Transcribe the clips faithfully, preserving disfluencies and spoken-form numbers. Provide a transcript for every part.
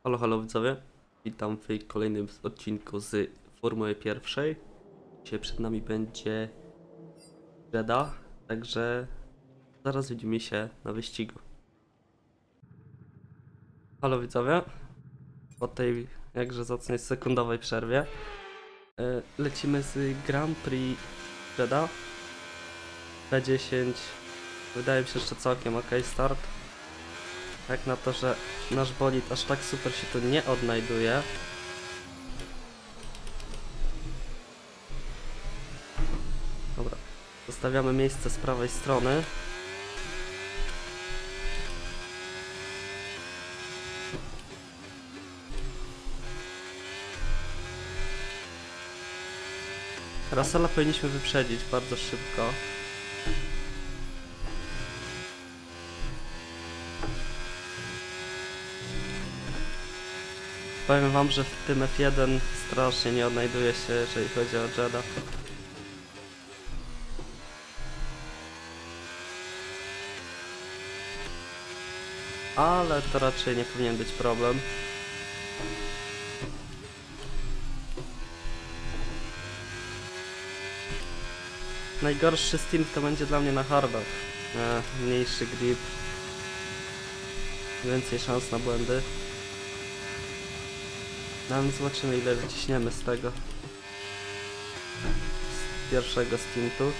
Halo, halo widzowie, witam w kolejnym odcinku z Formuły pierwszej. Dzisiaj przed nami będzie Jeddah, także zaraz widzimy się na wyścigu. Halo widzowie, po tej jakże zacnej sekundowej przerwie lecimy z Grand Prix Jeddah P dziesięć. Wydaje mi się, że całkiem ok start. Jak na to, że nasz bolid aż tak super się tu nie odnajduje. Dobra, zostawiamy miejsce z prawej strony. Russella powinniśmy wyprzedzić bardzo szybko. Powiem wam, że w tym F jeden strasznie nie odnajduje się, jeżeli chodzi o Jeddah. Ale to raczej nie powinien być problem. Najgorszy stint to będzie dla mnie na hardach. E, mniejszy grip. Więcej szans na błędy. No ale zobaczymy, ile wyciśniemy z tego. Z pierwszego stintu.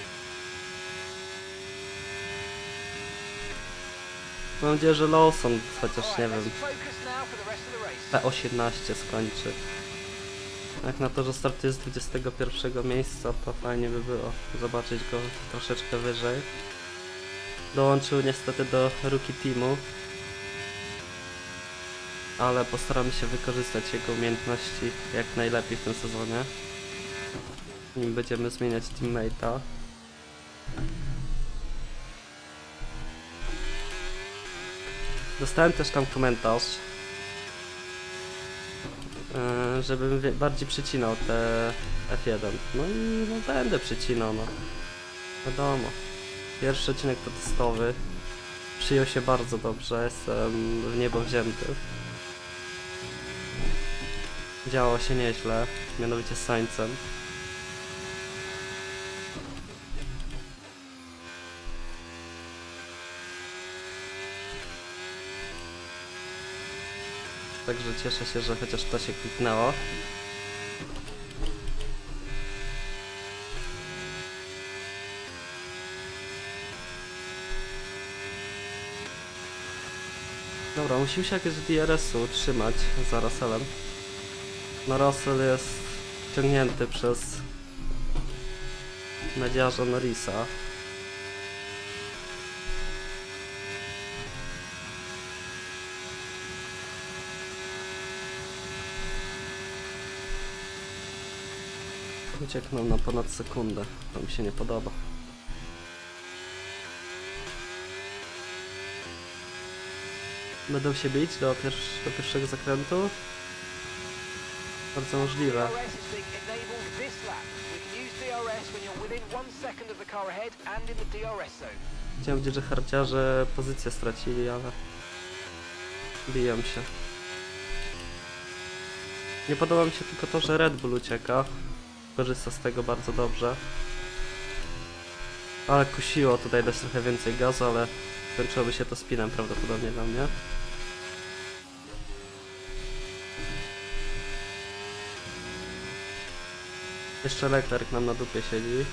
Mam nadzieję, że Lawson, chociaż nie wiem, P osiemnaście skończy. Jak na to, że startuje z dwudziestego pierwszego miejsca, to fajnie by było zobaczyć go troszeczkę wyżej. Dołączył niestety do rookie teamu, ale postaramy się wykorzystać jego umiejętności jak najlepiej w tym sezonie. Nim będziemy zmieniać teammate'a. Dostałem też tam komentarz, żebym bardziej przycinał te F jeden. No i no, będę przycinał, no. Wiadomo. Pierwszy odcinek to testowy. Przyjął się bardzo dobrze, jestem w niebo wzięty. Działo się nieźle, mianowicie z Sainzem. Także cieszę się, że chociaż to się kliknęło. Dobra, musimy się jakieś D R S-u utrzymać za Russellem. No Russell jest ciągnięty przez nadziarza Norrisa. Ucieknął na ponad sekundę, to mi się nie podoba. Będą się bić do, pierwsz do pierwszego zakrętu? Bardzo możliwe. Chciałem powiedzieć, że harciarze pozycję stracili, ale biją się. Nie podoba mi się tylko to, że Red Bull ucieka. Korzysta z tego bardzo dobrze. Ale kusiło tutaj dać trochę więcej gazu, ale skończyłoby się to spinem prawdopodobnie dla mnie. Jeszcze Leclerc nam na dupie siedzi.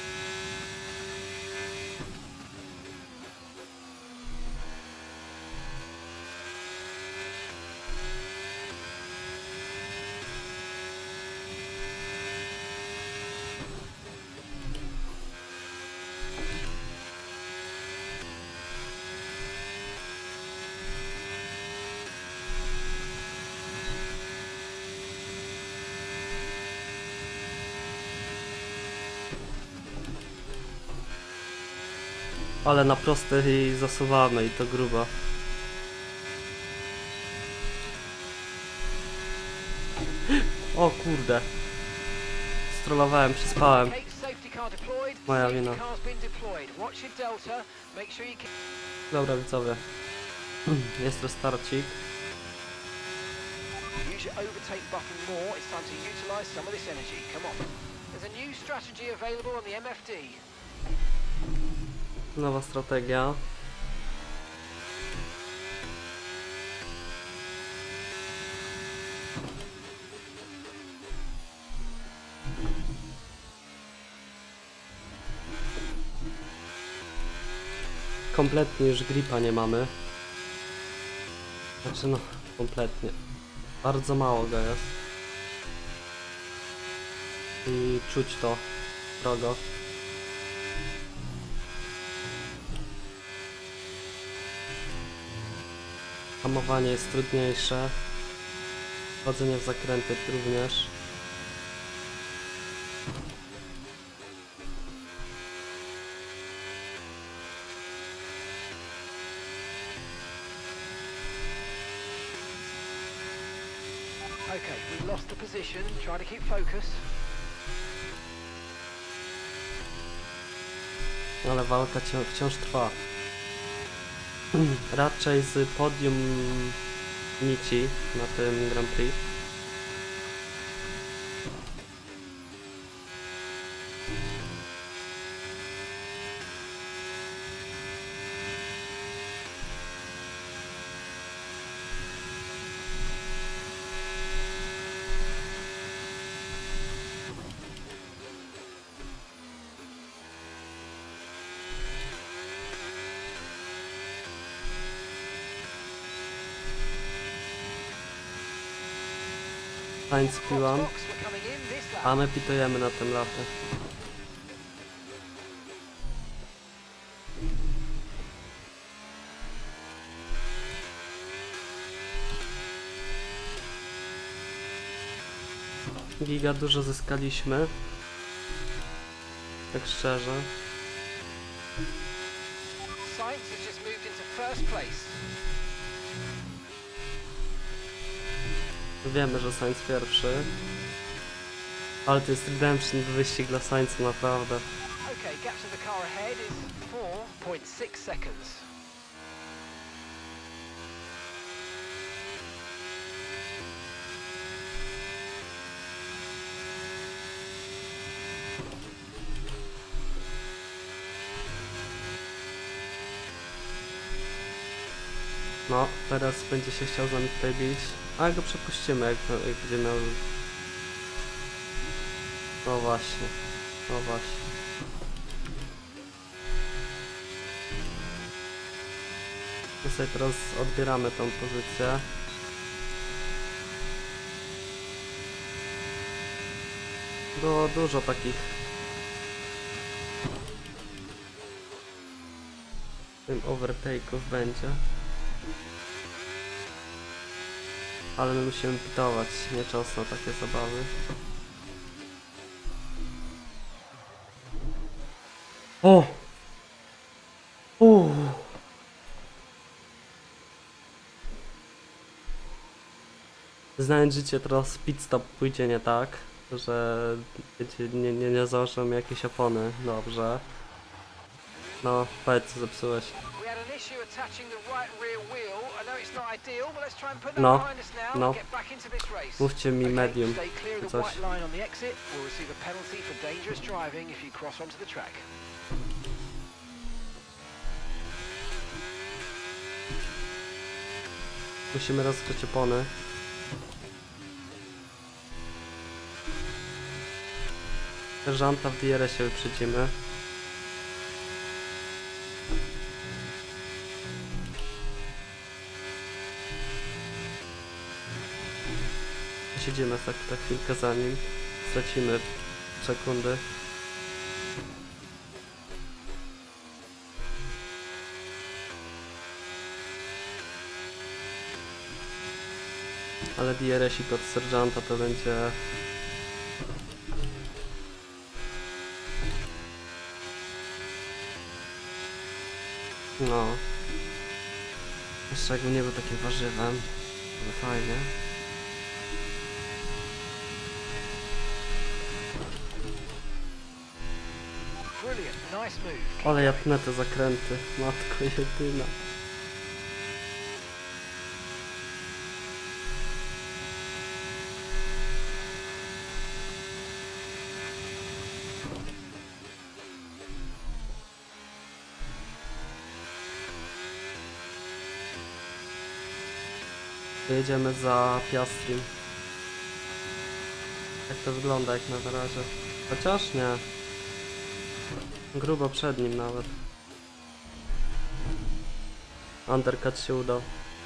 Ale na prostych i zasuwamy i to grubo. O kurde. Strollowałem, przyspałem. Moja wina. Dobra widzowie. Jest restarcik. Use your overtake button more. It's time to utilize some of this energy. Come on. There's a new strategy available on the M F D. Nowa strategia. Kompletnie już gripa nie mamy. Znaczy no, kompletnie. Bardzo mało go jest. I czuć to srogo. Hamowanie jest trudniejsze. Wchodzenie w zakręty również. Okay, we lost the position. Try to keep focus. Ale walka wciąż trwa. Raczej z podium nici na tym Grand Prix. Sainz P jeden, a my pitujemy na tym lapie. Giga dużo zyskaliśmy. Tak szczerze. Sainz has just moved into first place. Wiemy, że Sainz pierwszy. Ale to jest redemption wyścig dla Sainza, naprawdę. Okay, gap to the car ahead is four point six seconds. No, teraz będzie się chciał z nami tutaj bić. A go przepuścimy, jak, jak będzie miał... No właśnie, no właśnie. My sobie teraz odbieramy tą pozycję. Było dużo takich... Tym overtake'ów będzie. Ale my musimy pitować, nie czas na takie zabawy. O! Uuu! Znając życie, teraz pit stop pójdzie nie tak, że wiecie, nie, nie, nie założą mi jakieś opony. Dobrze. No, powiedz co zepsułeś. No, no. Mówcie mi medium, czy coś. Musimy rozkryć opony. Serżanta w D R S-ie wyprzedzimy. Siedzimy tak, tak chwilkę za nim. Stracimy sekundy. Ale D R S-ik od serżanta to będzie... No. Jeszcze jakby nie był takim warzywem. Ale fajnie. Ale ja pnę te zakręty, matko jedyna. Jedziemy za Piastrim. Jak to wygląda jak na razie? Chociaż nie. Grubo przed nim nawet. Undercut się udał.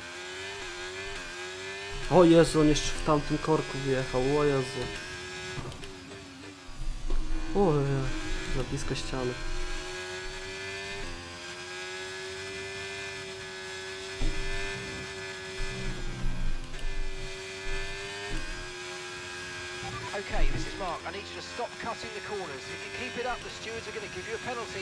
O Jezu, on jeszcze w tamtym korku wjechał, o Jezu. Ojej, na blisko ściany. Okay, this is Mark. I need you to stop cutting the corners. If you keep it up, the stewards are going to give you a penalty.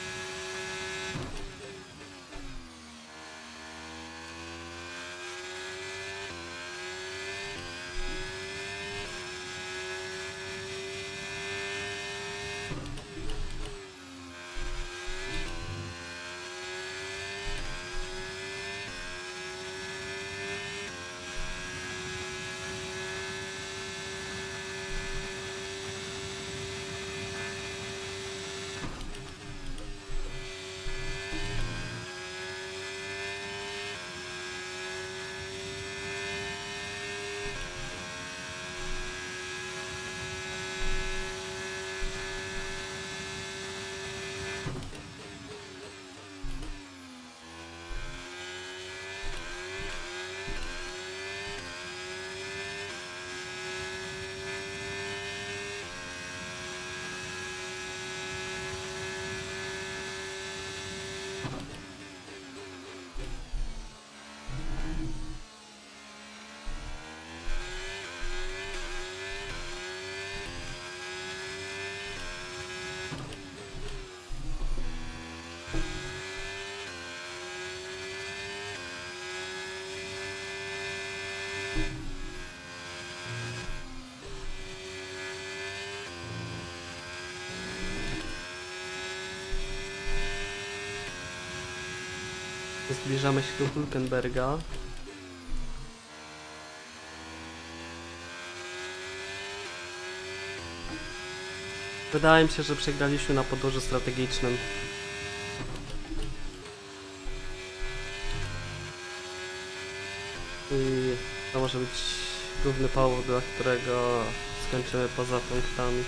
Zbliżamy się do Hülkenberga. Wydaje mi się, że przegraliśmy na podłożu strategicznym. I to może być główny powód, dla którego skończymy poza punktami.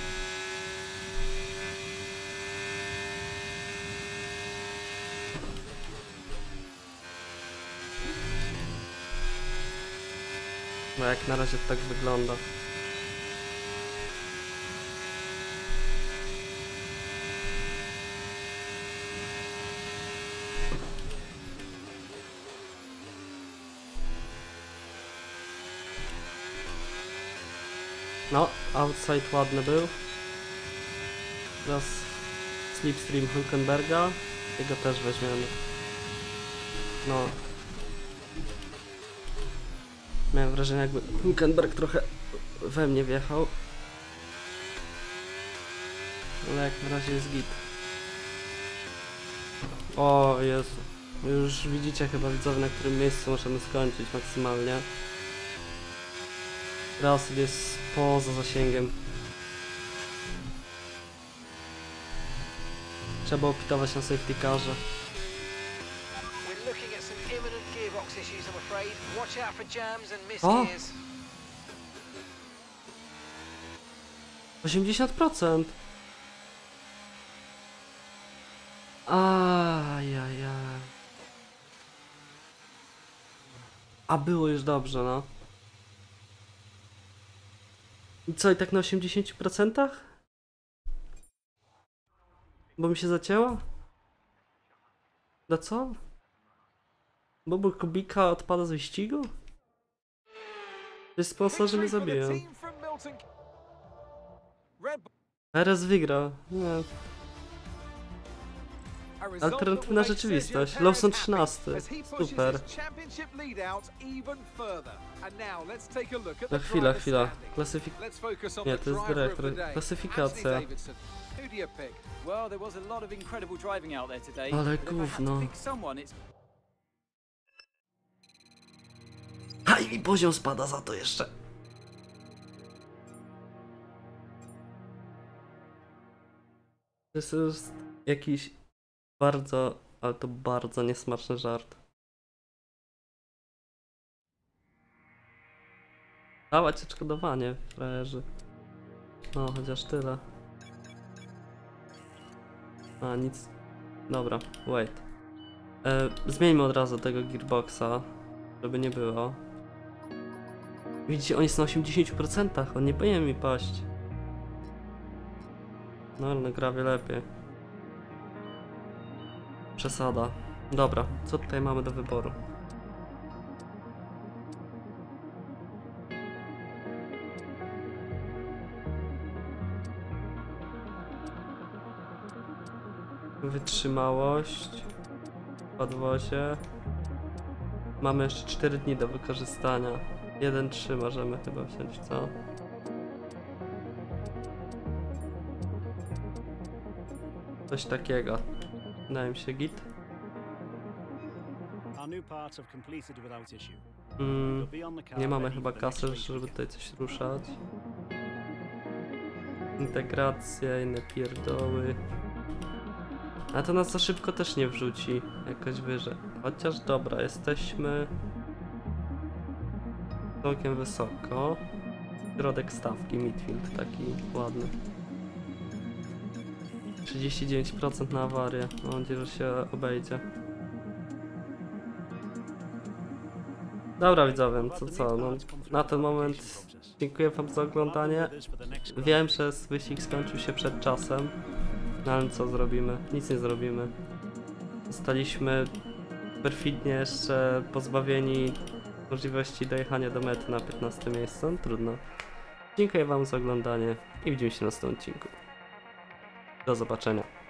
No jak na razie to tak wygląda. No, outside ładny był. Teraz slipstream Hülkenberga. Jego też weźmiemy. No. Miałem wrażenie, jakby Hülkenberg trochę we mnie wjechał. Ale jak na razie jest git. O Jezu. Już widzicie chyba widzowie, na którym miejscu możemy skończyć maksymalnie. Russell jest poza zasięgiem. Trzeba było pitować na safety carze. We're looking at some imminent gearbox issues, I'm afraid. Watch out for jams and O! misgears. osiemdziesiąt procent. Ajajaj. A było już dobrze, no. I co, i tak na osiemdziesięciu procentach? Bo mi się zacięło? No co? Bo był Kubika odpada z wyścigu? To jest sponsorzy mnie zabiją. Perez wygra. Nie. Alternatywna rzeczywistość. Lawson trzynasty. Super. No chwila, chwila. Klasyfik... Nie, to jest dyrektor. Klasyfikacja. Ale gówno. A i mi poziom spada za to jeszcze. To jest jakiś bardzo, ale to bardzo niesmaczny żart. Dawać odszkodowanie, frajerzy. No, chociaż tyle. A, nic. Dobra, wait. E, zmieńmy od razu tego gearboxa, żeby nie było. Widzicie, on jest na osiemdziesięciu procentach, on nie powinien mi paść. No, ale na grawie lepiej. Przesada. Dobra, co tutaj mamy do wyboru? Wytrzymałość. Podwozie. Mamy jeszcze cztery dni do wykorzystania. jeden trzy możemy chyba wziąć, co? Coś takiego. Wydaje mi się git. Mm, nie mamy chyba kasy, żeby tutaj coś ruszać. Integracja, inne pierdoły. A to nas za szybko też nie wrzuci jakoś wyżej. Chociaż dobra, jesteśmy całkiem wysoko. Środek stawki, midfield taki ładny. trzydzieści dziewięć procent na awarię. Mam nadzieję, że się obejdzie. Dobra widzowie, co co, no, na ten moment dziękuję wam za oglądanie. Wiem, że wyścig skończył się przed czasem, no ale co zrobimy? Nic nie zrobimy. Zostaliśmy perfidnie jeszcze pozbawieni możliwości dojechania do mety na piętnastym miejscu, no, trudno. Dziękuję wam za oglądanie i widzimy się na następnym odcinku. Do zobaczenia.